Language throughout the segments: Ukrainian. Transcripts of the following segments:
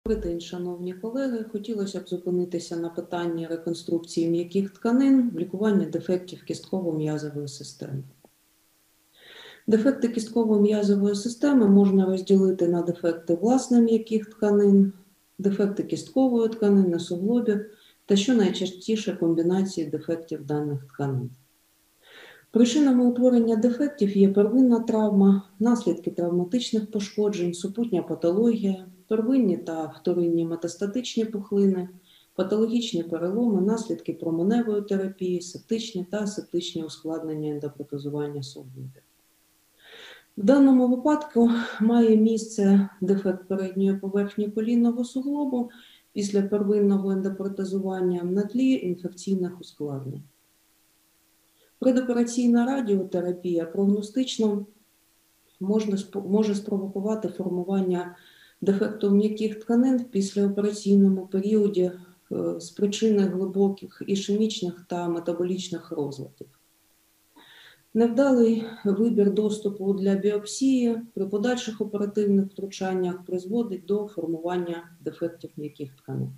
Добрий день, шановні колеги. Хотілося б зупинитися на питанні реконструкції м'яких тканин в лікуванні дефектів кістково-м'язової системи. Дефекти кістково-м'язової системи можна розділити на дефекти власне м'яких тканин, дефекти кісткової тканини, суглобів та, що найчастіше, комбінації дефектів даних тканин. Причинами утворення дефектів є первинна травма, наслідки травматичних пошкоджень, супутня патологія, первинні та вторинні метастатичні пухлини, патологічні переломи, наслідки променевої терапії, септичні та асептичні ускладнення ендопротезування суглобів. В даному випадку має місце дефект передньої поверхні колінного суглобу після первинного ендопротезування на тлі інфекційних ускладнень. Предопераційна радіотерапія прогностично може спровокувати формування дефекту м'яких тканин в післяопераційному періоді з причини глибоких ішемічних та метаболічних розладів. Невдалий вибір доступу для біопсії при подальших оперативних втручаннях призводить до формування дефектів м'яких тканин.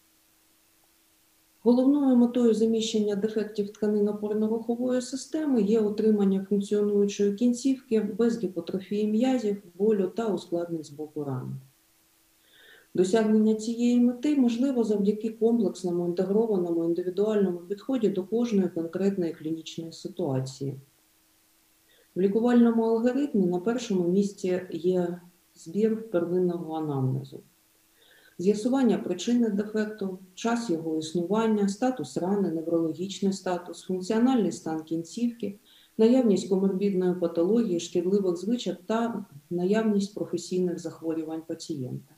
Головною метою заміщення дефектів тканин опорно-рухової системи є отримання функціонуючої кінцівки без гіпотрофії м'язів, болю та ускладнень з боку рани. Досягнення цієї мети можливо завдяки комплексному, інтегрованому, індивідуальному підході до кожної конкретної клінічної ситуації. В лікувальному алгоритмі на першому місці є збір первинного анамнезу. З'ясування причини дефекту, час його існування, статус рани, неврологічний статус, функціональний стан кінцівки, наявність коморбідної патології, шкідливих звичок та наявність професійних захворювань пацієнта.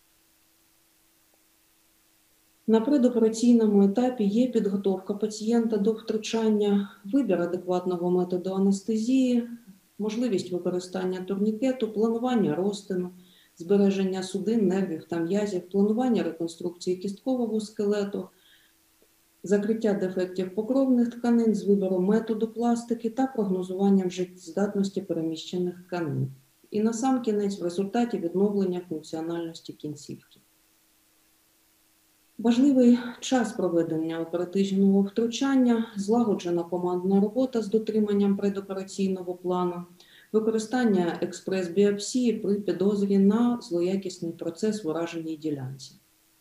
На предопераційному етапі є підготовка пацієнта до втручання, вибір адекватного методу анестезії, можливість використання турнікету, планування розтину, збереження судин, нервів та м'язів, планування реконструкції кісткового скелету, закриття дефектів покровних тканин з вибором методу пластики та прогнозуванням життєздатності переміщених тканин. І насамкінець в результаті відновлення функціональності кінцівки. Важливий час проведення оперативного втручання, злагоджена командна робота з дотриманням предопераційного плану, використання експрес-біопсії при підозрі на злоякісний процес в ураженій ділянці.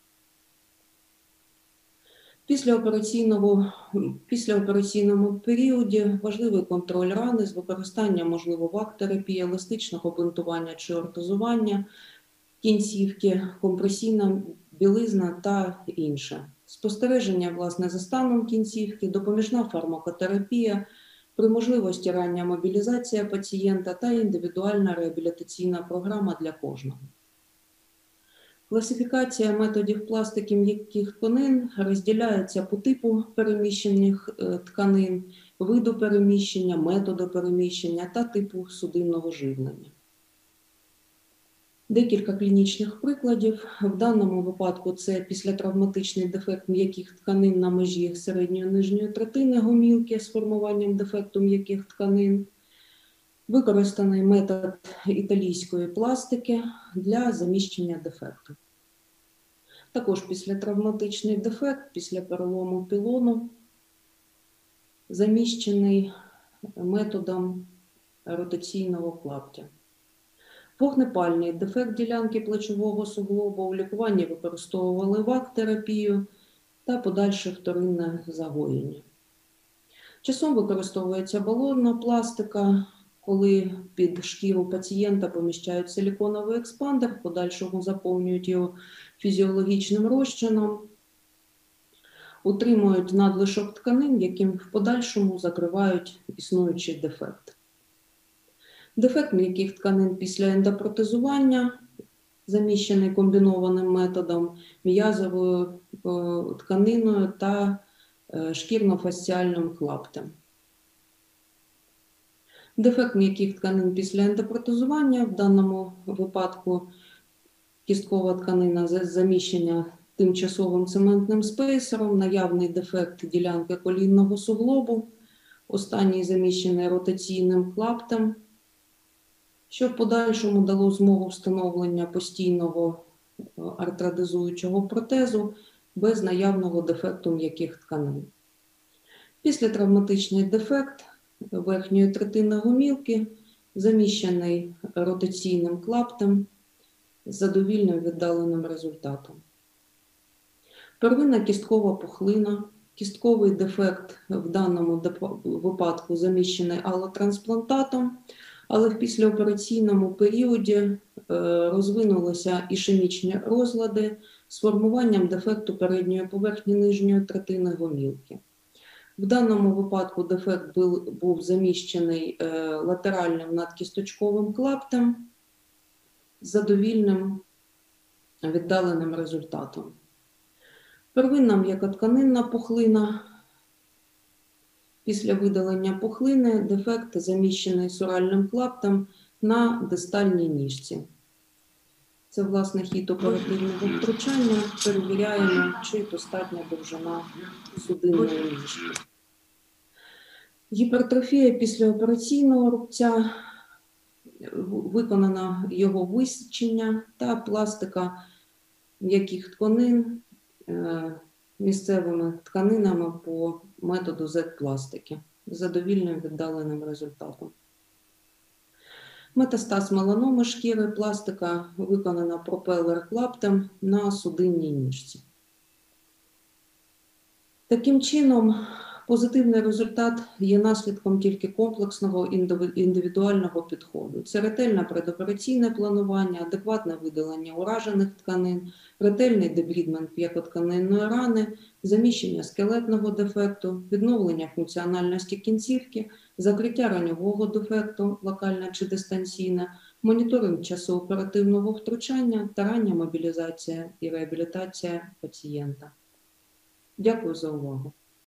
Післяопераційному періоді важливий контроль рани з використанням, можливо, вак-терапії, еластичного бинтування чи ортезування кінцівки, компресійна білизна та інше. Спостереження, власне, за станом кінцівки, допоміжна фармакотерапія, при можливості рання мобілізація пацієнта та індивідуальна реабілітаційна програма для кожного. Класифікація методів пластики м'яких тканин розділяється по типу переміщених тканин, виду переміщення, методу переміщення та типу судинного живлення. Декілька клінічних прикладів. В даному випадку це післятравматичний дефект м'яких тканин на межі середньої нижньої третини гомілки з формуванням дефекту м'яких тканин. Використаний метод італійської пластики для заміщення дефекту. Також післятравматичний дефект після перелому пілону, заміщений методом ротаційного клаптя. Вогнепальний дефект ділянки плечового суглобу, у лікуванні використовували вак-терапію та подальше вторинне загоєння. Часом використовується балонна пластика, коли під шкіру пацієнта поміщають силіконовий експандер, в подальшому заповнюють його фізіологічним розчином, утримують надлишок тканин, яким в подальшому закривають існуючий дефект. Дефект м'яких тканин після ендопротезування, заміщений комбінованим методом, м'язовою тканиною та шкірно-фасціальним клаптем. Дефект м'яких тканин після ендопротезування, в даному випадку кісткова тканина заміщення тимчасовим цементним спейсером, наявний дефект ділянки колінного суглобу, останній заміщений ротаційним клаптем, що в подальшому дало змогу встановлення постійного артрадизуючого протезу без наявного дефекту м'яких тканин. Післятравматичний дефект верхньої третини гомілки, заміщений ротаційним клаптем з задовільним віддаленим результатом. Первинна кісткова пухлина, кістковий дефект в даному випадку заміщений алотрансплантатом, але в післяопераційному періоді розвинулися ішемічні розлади з формуванням дефекту передньої поверхні нижньої третини гомілки. В даному випадку дефект був заміщений латеральним надкісточковим клаптем з задовільним віддаленим результатом. Первинна м'якотканинна пухлина. Після видалення пухлини дефект заміщений суральним клаптем на дистальній ніжці. Це, власне, хід оперативного втручання. Перевіряємо, чи достатня довжина судинної ніжки. Гіпертрофія післяопераційного рубця, виконано його висічення та пластика м'яких тканин місцевими тканинами по методу Z-пластики з задовільним віддаленим результатом. Метастаз меланоми шкіри, пластика виконана пропелер-клаптем на судинній ніжці. Таким чином, позитивний результат є наслідком тільки комплексного індивідуального підходу. Це ретельне предопераційне планування, адекватне видалення уражених тканин, ретельний дебрідмент м'якотканинної рани, заміщення скелетного дефекту, відновлення функціональності кінцівки, закриття раньового дефекту, локальне чи дистанційне, моніторинг часу оперативного втручання та рання мобілізація і реабілітація пацієнта. Дякую за увагу.